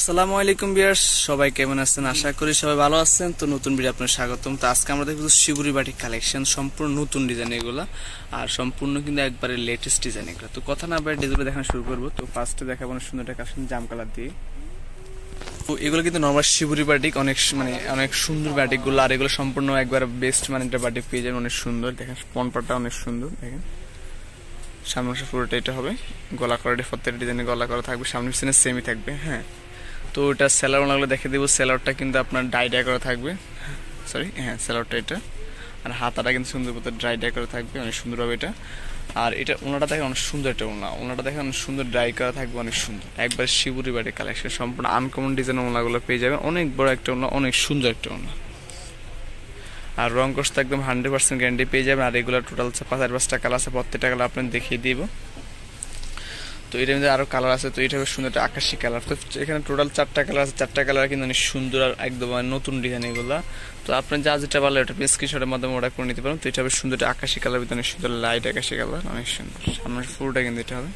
আসসালামু আলাইকুম ভিউয়ার্স, সবাই কেমন আছেন? আশা করি সবাই ভালো আছেন। তো নতুন ভিডিও আপনাদের স্বাগতম। তো আজকে আমরা দেখব শিবুরি বাটিক কালেকশন, সম্পূর্ণ নতুন ডিজাইন এগুলো, আর সম্পূর্ণ কিন্তু একবারে লেটেস্ট ডিজাইন এগুলো। তো কথা না বলে ডিজাইনগুলো দেখানো শুরু করব। তো ফার্স্টে দেখাবো সুন্দর একটা কালেকশন জাম কালার দিয়ে। তো এগুলো কিন্তু নরমাল শিবুরি বাটিক, অনেক সুন্দর বাটিক গুলো, আর এগুলো সম্পূর্ণ একবার বেস্ট একটা বাটিক পেয়ে যাবেন। অনেক সুন্দর দেখেন, পনপাটা অনেক সুন্দর দেখেন। সামনে অংশ পুরোটা এটা হবে গলা করা, প্রত্যেকটা ডিজাইনে গলা করা থাকবে, সামনে পিছনে সেমই থাকবে। হ্যাঁ, তো এটা সেলার লাগলে দেখে দেবো। সেলারটা কিন্তু আপনার ডাই করা থাকবে, সেলারটা এটা, আর হাতাটা কিন্তু সুন্দর মতো ড্রাই করা থাকবে, অনেক সুন্দর হবে এটা। আর এটা ওনাটা দেখেন অনেক সুন্দর একটা ওনাটা দেখেন অনেক সুন্দর ড্রাই করা থাকবে, অনেক সুন্দর একবার শিবুরি বাড়ির কালেকশন, সম্পূর্ণ আনকমন ডিজাইন ওনাগুলো পেয়ে যাবেন। অনেক বড় একটা ওনা, অনেক সুন্দর একটা ওনা, আর রং কষ্ট একদম 100% গ্যারান্টি পেয়ে যাবেন। আর এগুলো টোটাল 5-5টা কালার আছে, প্রত্যেকটা কালার আপনার দেখিয়ে দিব। তো এটার মধ্যে আরো কালার আছে। তো এটা বেশ সুন্দর একটা আকাশি কালার। তো এখানে টোটাল 4টা কালার আছে, 4টা কালার কিন্তু অনেক সুন্দর আর একদম নতুন ডিজাইন এগুলো। তো আপনার যা যেটা ভালো এটা স্ক্রিনশটের মাধ্যমে অর্ডার করে নিতে পারেন। তো এটা বেশ সুন্দর একটা আকাশি কালার, ভিতরে অনেক সুন্দর লাইট আকাশি কালার, অনেক সুন্দর। সামনের ফুলটা কিন্তু এটা হবে,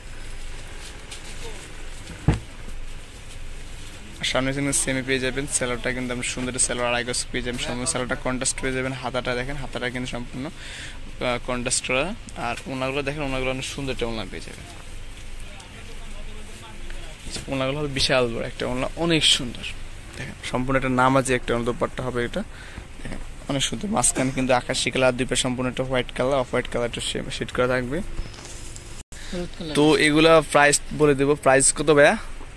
আর সামনে কিন্তু সেমি পেয়ে যাবেন। সেলারটা কিন্তু আপনি সুন্দর সেলার, আড়াই গজ পেয়ে যাবেন। সম্পূর্ণ সেলারটা কন্ট্রাস্ট পেয়ে যাবেন। হাতাটা দেখেন, হাতাটা কিন্তু সম্পূর্ণ কন্ট্রাস্ট করা। আর ওনাগুলো দেখেন, ওনাগুলো অনেক সুন্দর একটা ওনা পেয়ে যাবেন। ওনাগুলো হবে বিশাল বড় একটা ওনা, অনেক সুন্দর দেখেন। সম্পূর্ণ একটা নামাজি একটা দোপাট্টা হবে এটা দেখেন, অনেক সুন্দর। মাঝখানে কিন্তু আকাশি কালার, দুই পাশে সম্পূর্ণ একটা white colour, off white colour shade করা থাকবে। তো এগুলা প্রাইস বলে দেবো। প্রাইস কত ভাইয়া?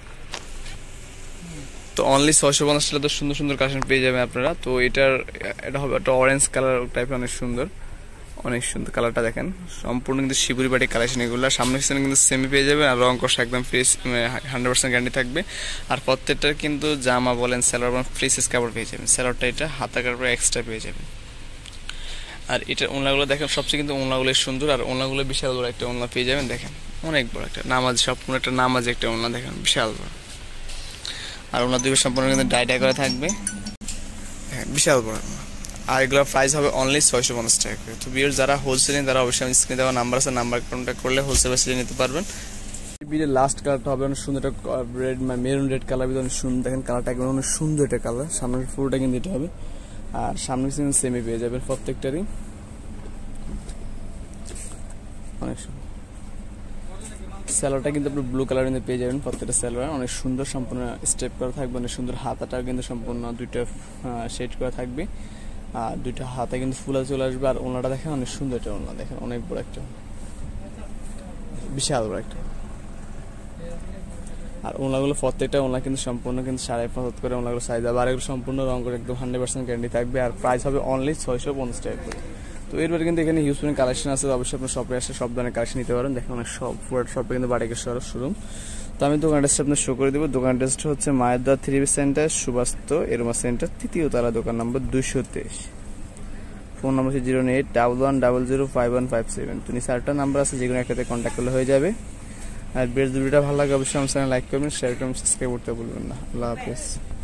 তো অনলি 650 টাকা। তো সুন্দর সুন্দর কালেকশন পেয়ে যাবেন আপনারা। তো এটা হবে একটা অরেঞ্জ কালার টাইপের, অনেক সুন্দর, অনেক সুন্দর কালারটা দেখেন। সম্পূর্ণ কিন্তু শিবুরি বাটিক কালেকশন এগুলো। সামনে পিছনে কিন্তু সেমি পেয়ে যাবে, আর রং কষা একদম ফ্রেশ, 100% গ্যারান্টি থাকবে। আর প্রত্যেকটার কিন্তু জামা বলেন, সেলার বলেন, ফ্রি সাইজ কাপড় পেয়ে যাবেন। সেলারটা এটা, হাতা কাপড় এক্সট্রা পেয়ে যাবেন। আর এটা ওনাগুলো দেখেন, সবচেয়ে কিন্তু ওনাগুলো সুন্দর, আর ওনাগুলো বিশাল বড় একটা ওনা পেয়ে যাবেন দেখেন, অনেক বড় একটা নামাজ, সম্পূর্ণ একটা নামাজ একটা ওনা দেখেন, বিশাল বড়। আর ওনার দুটো সম্পূর্ণ কিন্তু ডাই করে থাকবে, হ্যাঁ বিশাল বড়। আর এগুলোর প্রাইস হবে অনলি 650 টাকা করে। তো ভিউয়ার যারা হোলসেলিং, তারা অবশ্যই স্ক্রিনে দেওয়া নাম্বার আছে, নাম্বার কন্ট্যাক্ট করলে হোলসেল প্রাইসে নিতে পারবেন। ভিডিওর লাস্ট কালারটা হবে অনেক সুন্দর একটা রেড, মেরুন রেড কালার, ভিতরে অনেক সুন্দর দেখেন। কালারটা একদম অনেক সুন্দর একটা কালার। সামনের ফুলটা কিন্তু এটা হবে, আর সামনে কিন্তু সেমি পেয়ে যাবেন প্রত্যেকটারই, অনেক সুন্দর। স্যালোয়ারটা কিন্তু আপনি ব্লু কালার কিন্তু পেয়ে যাবেন প্রত্যেকটা স্যালোয়ার, অনেক সুন্দর, সম্পূর্ণ স্টেপ করা থাকবে, অনেক সুন্দর। হাতাটা কিন্তু সম্পূর্ণ দুইটা শেড করা থাকবে, আর দুইটা হাতে কিন্তু ফুলা চলে আসবে। আর ওনাটা দেখেন অনেক সুন্দর একটা ওনা দেখেন, অনেক বড় একটা, বিশাল বড় একটা। আর ওনাগুলো প্রত্যেকটা ওনা কিন্তু সম্পূর্ণ কিন্তু 5.5 করে ওনাগুলো সাইজ হবে, আর এগুলো সম্পূর্ণ রং করে একদম 100% গ্যারান্টি থাকবে। আর প্রাইস হবে অনলি 650 টাকা করে। তো এরপরে কিন্তু এখানে হিউজ পরিমাণ কালেকশন আছে, অবশ্যই আপনার শপে আসে সব ধরনের কালেকশন নিতে পারেন। দেখেন অনেক পুরো শপে কিন্তু বাটিকের শোরুম। তো আমি দোকান অ্যাড্রেসটা আপনার শো করে দেবো। দোকান অ্যাড্রেসটা হচ্ছে মায়েরদা 3 সেন্টার, সুবাস্ত এরমা সেন্টার, 3য় তলা, দোকান নম্বর 223। ফোন নম্বর হচ্ছে 081005157। তো নিচে আরেকটা নাম্বার আছে, যেগুলো একসাথে কন্ট্যাক্ট করলে হয়ে যাবে। আর ভিডিওটা ভালো লাগে অবশ্যই আমার চ্যানেল লাইক করবেন, শেয়ার করবেন, সাবস্ক্রাইব করতে ভুলবেন না। আল্লাহ হাফেজ।